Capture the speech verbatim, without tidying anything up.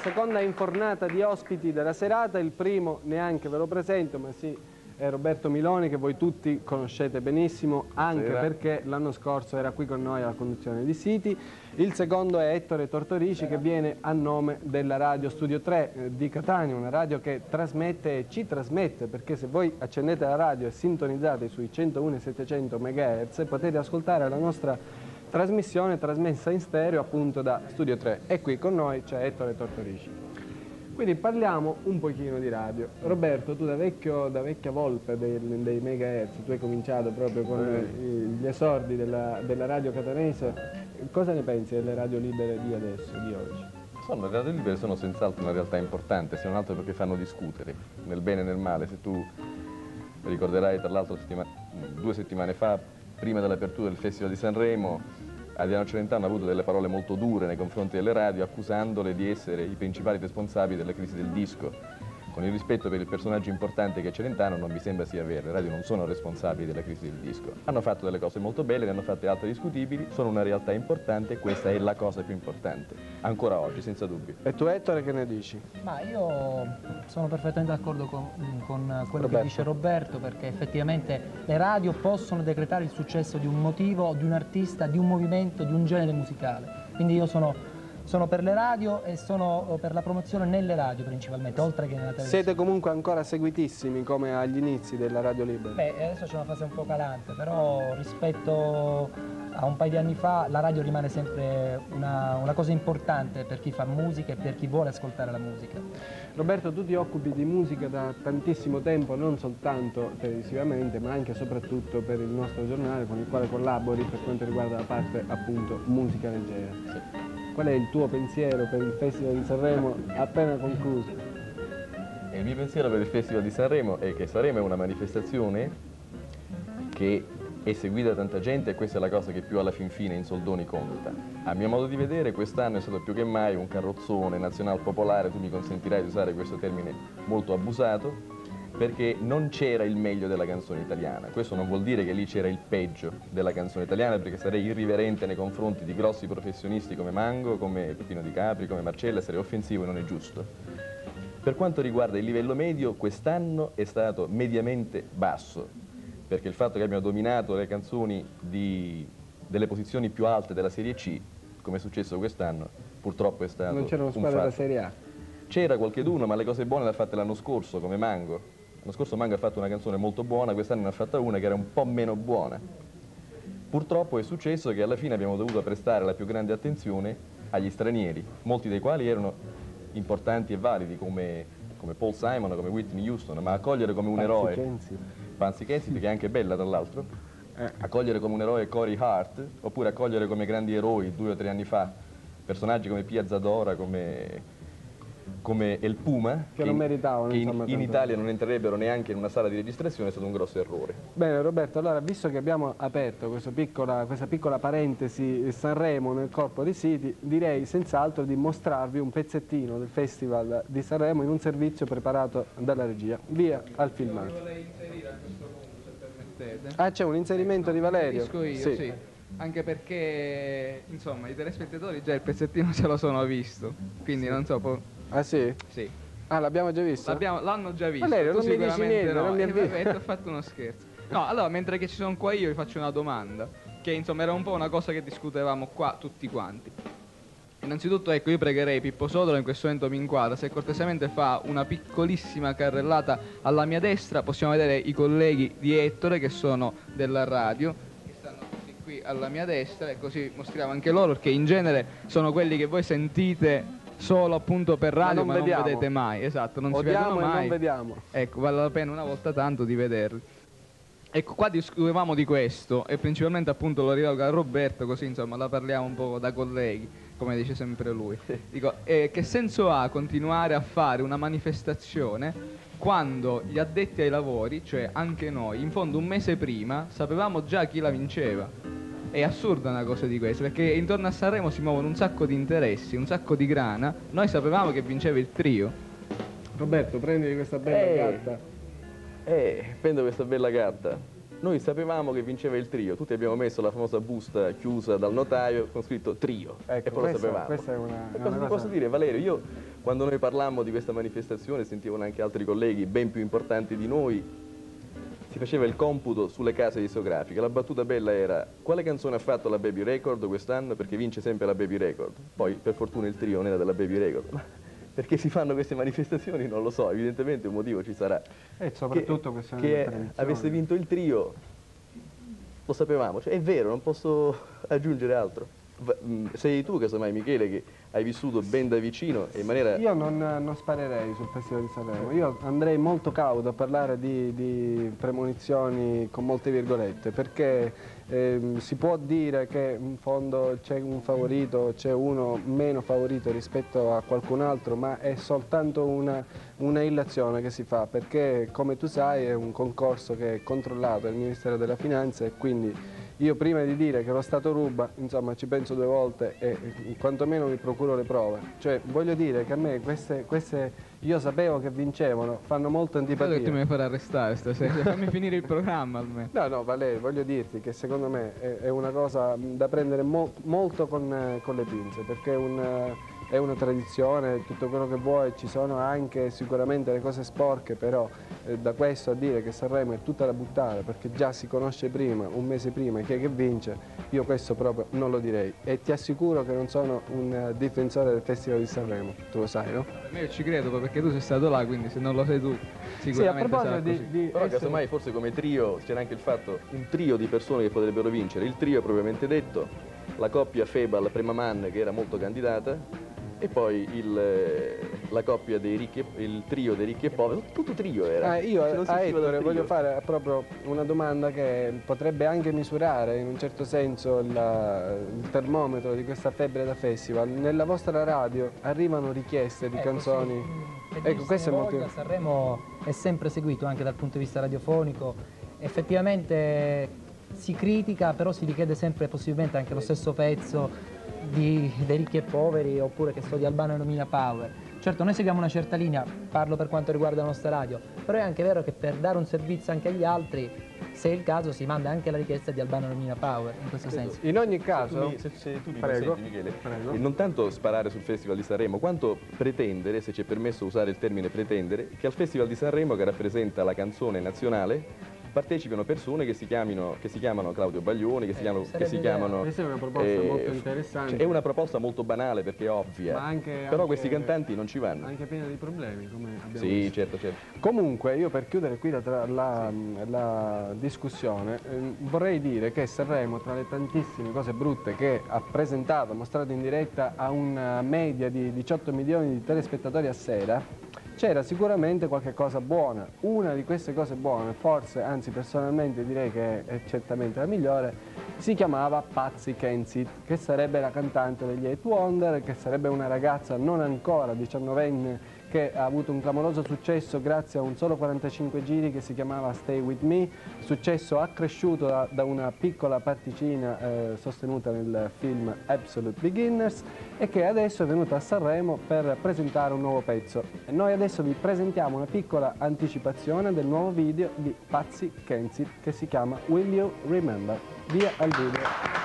Seconda infornata di ospiti della serata, il primo neanche ve lo presento, ma sì, è Roberto Miloni, che voi tutti conoscete benissimo, anche Sera. perché l'anno scorso era qui con noi alla conduzione di Siti. Il secondo è Ettore Tortorici, che viene a nome della radio Studio tre eh, di Catania, una radio che trasmette e ci trasmette, perché se voi accendete la radio e sintonizzate sui centouno e settecento megahertz potete ascoltare la nostra trasmissione trasmessa in stereo appunto da Studio tre, e qui con noi c'è Ettore Tortorici. Quindi parliamo un pochino di radio. Roberto, tu da, vecchio, da vecchia volpe dei, dei megahertz, tu hai cominciato proprio con eh, gli esordi della, della radio catanese, cosa ne pensi delle radio libere di adesso, di oggi? Insomma, le radio libere sono senz'altro una realtà importante, se non altro perché fanno discutere, nel bene e nel male. Se tu ricorderai, tra l'altro, settima, due settimane fa, prima dell'apertura del Festival di Sanremo, Adriano Celentano ha avuto delle parole molto dure nei confronti delle radio, accusandole di essere i principali responsabili della crisi del disco. Con il rispetto per il personaggio importante che è Celentano, non mi sembra sia vero, le radio non sono responsabili della crisi del disco. Hanno fatto delle cose molto belle, ne hanno fatte altre discutibili, sono una realtà importante e questa è la cosa più importante, ancora oggi, senza dubbio. E tu, Ettore, che ne dici? Ma io sono perfettamente d'accordo con, con quello Roberto. che dice Roberto, perché effettivamente le radio possono decretare il successo di un motivo, di un artista, di un movimento, di un genere musicale. Quindi io sono... Sono per le radio e sono per la promozione nelle radio principalmente, oltre che nella televisione. Siete comunque ancora seguitissimi come agli inizi della radio libera? Beh, adesso c'è una fase un po' calante, però rispetto a un paio di anni fa la radio rimane sempre una, una cosa importante per chi fa musica e per chi vuole ascoltare la musica. Roberto, tu ti occupi di musica da tantissimo tempo, non soltanto televisivamente, ma anche e soprattutto per il nostro giornale con il quale collabori per quanto riguarda la parte appunto musica leggera. Sì. Qual è il tuo pensiero per il Festival di Sanremo appena concluso? E il mio pensiero per il Festival di Sanremo è che Sanremo è una manifestazione che è seguita da tanta gente e questa è la cosa che più alla fin fine in soldoni conta. A mio modo di vedere quest'anno è stato più che mai un carrozzone nazional popolare, tu mi consentirai di usare questo termine molto abusato, perché non c'era il meglio della canzone italiana. Questo non vuol dire che lì c'era il peggio della canzone italiana, perché sarei irriverente nei confronti di grossi professionisti come Mango, come Peppino Di Capri, come Marcella, sarei offensivo e non è giusto. Per quanto riguarda il livello medio, quest'anno è stato mediamente basso, perché il fatto che abbiano dominato le canzoni di, delle posizioni più alte della Serie C, come è successo quest'anno, purtroppo è stato Non c'era una un squadra della fatto. Serie A? C'era qualcheduno, ma le cose buone le ha fatte l'anno scorso, come Mango. L'anno scorso Mango ha fatto una canzone molto buona, quest'anno ne ha fatta una che era un po' meno buona. Purtroppo è successo che alla fine abbiamo dovuto prestare la più grande attenzione agli stranieri, molti dei quali erano importanti e validi come, come Paul Simon, come Whitney Houston, ma accogliere come un Pansy eroe Kensi. Pansy Kensi, che è anche bella tra l'altro, Eh. accogliere come un eroe Corey Hart, oppure accogliere come grandi eroi due o tre anni fa personaggi come Pia Zadora, come... come El Puma, Che non in- meritavano, che in, insomma, in tanto. Italia non entrerebbero neanche in una sala di registrazione, è stato un grosso errore. Bene Roberto, allora visto che abbiamo aperto questa piccola, questa piccola parentesi Sanremo nel corpo di Siti, direi senz'altro di mostrarvi un pezzettino del Festival di Sanremo in un servizio preparato dalla regia. Via al filmato. Vorrei inserire a questo punto, se permettete. Ah, c'è un inserimento di Valerio? Inserisco io, sì. Anche perché, insomma, i telespettatori già il pezzettino ce lo sono visto, quindi non so, può... Ah sì? sì. Ah, l'abbiamo già visto? L'abbiamo- L'hanno già visto. Valerio, tu non mi dici sicuramente niente, no. non mi Eh, avvisi. vabbè, ti ho fatto uno scherzo. No, allora, mentre che ci sono qua io vi faccio una domanda, che insomma era un po' una cosa che discutevamo qua tutti quanti. Innanzitutto, ecco, io pregherei Pippo Sodolo, in questo momento mi inquadra, se cortesemente fa una piccolissima carrellata alla mia destra, possiamo vedere i colleghi di Ettore che sono della radio, che stanno tutti qui alla mia destra, e così mostriamo anche loro, perché in genere sono quelli che voi sentite solo appunto per radio, Ma ma non non, vediamo. vedete mai, esatto, non si Odiamo vedono e mai. non vediamo. Ecco, vale la pena una volta tanto di vederli. Ecco, qua discutevamo di questo e principalmente appunto lo rivolgo a Roberto, così insomma la parliamo un po' da colleghi, come dice sempre lui. Dico, eh, che senso ha continuare a fare una manifestazione quando gli addetti ai lavori, cioè anche noi, in fondo un mese prima sapevamo già chi la vinceva? È assurda una cosa di questo, perché intorno a Sanremo si muovono un sacco di interessi, un sacco di grana, noi sapevamo che vinceva il trio. Roberto, prendi questa bella Eh. gatta. Eh, prendo questa bella gatta. Noi sapevamo che vinceva il trio, tutti abbiamo messo la famosa busta chiusa dal notaio con scritto trio, Ecco, e poi lo questa- sapevamo. questa è una- E è cosa una ti cosa- posso dire, Valerio? Io quando noi parlammo di questa manifestazione, sentivano anche altri colleghi ben più importanti di noi, si faceva il computo sulle case discografiche. La battuta bella era: quale canzone ha fatto la Baby Record quest'anno? Perché vince sempre la Baby Record. Poi per fortuna il trio non era della Baby Record. Ma perché si fanno queste manifestazioni non lo so, evidentemente un motivo ci sarà. E soprattutto che, questione che di tradizione. avesse vinto il trio, lo sapevamo, cioè, è vero, non posso aggiungere altro. Sei tu, casomai, Michele, che hai vissuto ben da vicino e in maniera... Io non, non sparerei sul Festival di Sanremo, io andrei molto cauto a parlare di, di premonizioni con molte virgolette, perché ehm, si può dire che in fondo c'è un favorito, c'è uno meno favorito rispetto a qualcun altro, ma è soltanto una, una illazione che si fa, perché come tu sai è un concorso che è controllato dal Ministero della Finanza e quindi io prima di dire che lo Stato ruba, insomma, ci penso due volte e quantomeno mi procuro le prove. Cioè, voglio dire che a me queste, queste io sapevo che vincevano, fanno molto antipatia. Credo che tu mi fai arrestare stasera, fammi finire il programma almeno. No, no, Valerio, voglio dirti che secondo me è, è una cosa da prendere mo molto con, con le pinze, perché è un... è una tradizione, tutto quello che vuoi, ci sono anche sicuramente le cose sporche, però eh, da questo a dire che Sanremo è tutta da buttare perché già si conosce prima, un mese prima, chi è che vince, io questo proprio non lo direi e ti assicuro che non sono un uh, difensore del Festival di Sanremo, tu lo sai, no? Io ci credo perché tu sei stato là, quindi se non lo sei tu sicuramente sì, a sarà di, così. di Però essere... casomai forse come trio c'era anche il fatto, un trio di persone che potrebbero vincere, il trio propriamente detto, la coppia Febal Prima Man che era molto candidata, e poi il, la coppia dei ricchi, e, il trio dei ricchi e poveri, tutto trio era. Eh, io non si a usciva dal Ettore trio. voglio fare proprio una domanda che potrebbe anche misurare in un certo senso il, il termometro di questa febbre da festival. Nella vostra radio arrivano richieste di Ecco, canzoni? Sì. Ecco, questo è molto... Sanremo è sempre seguito anche dal punto di vista radiofonico, effettivamente si critica, però si richiede sempre possibilmente anche lo stesso pezzo di, dei ricchi e poveri, oppure che so di Albano e Romina Power. Certo, noi seguiamo una certa linea, parlo per quanto riguarda la nostra radio, però è anche vero che per dare un servizio anche agli altri, se è il caso, si manda anche la richiesta di Albano e Romina Power, in questo senso. In ogni Se tu caso... mi, se, se tu mi Prego. consenti, Michele, Prego. e non tanto sparare sul Festival di Sanremo, quanto pretendere, se ci è permesso usare il termine pretendere, che al Festival di Sanremo, che rappresenta la canzone nazionale, partecipino persone che si, chiamino, che si chiamano Claudio Baglioni, che si chiamano... Che si chiamano Questa è una proposta molto interessante. Cioè, è una proposta molto banale perché è ovvia, Ma anche, però anche, questi cantanti non ci vanno. Anche piena di problemi, come abbiamo Sì, visto. certo, certo. Comunque, io per chiudere qui la, la, la discussione, eh, vorrei dire che Sanremo, tra le tantissime cose brutte che ha presentato, mostrato in diretta a una media di diciotto milioni di telespettatori a sera, c'era sicuramente qualche cosa buona. Una di queste cose buone, forse, anzi personalmente direi che è certamente la migliore, si chiamava Patsy Kensit, che sarebbe la cantante degli Eight Wonder, che sarebbe una ragazza non ancora diciannovenne che ha avuto un clamoroso successo grazie a un solo quarantacinque giri che si chiamava Stay With Me, successo accresciuto da, da una piccola particina eh, sostenuta nel film Absolute Beginners e che adesso è venuta a Sanremo per presentare un nuovo pezzo. E noi adesso vi presentiamo una piccola anticipazione del nuovo video di Patsy Kensit che si chiama Will You Remember? Via al video.